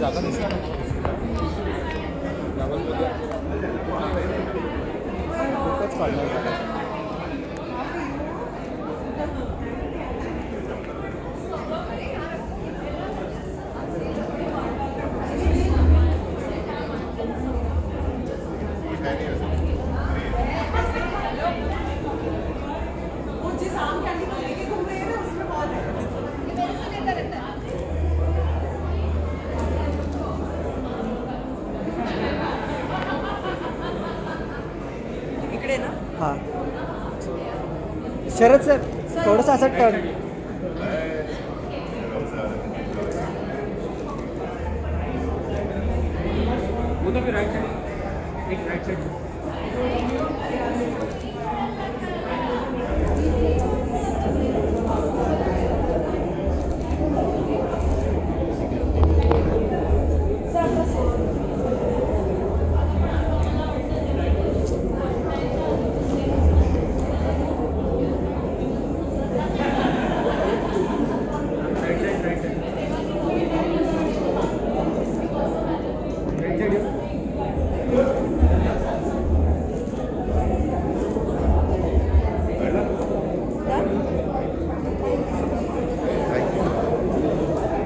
जागा नहीं इकडे ना. हाँ शरद सर थोडंसं असं टर्न. उधर भी राइट साइड, एक राइट साइड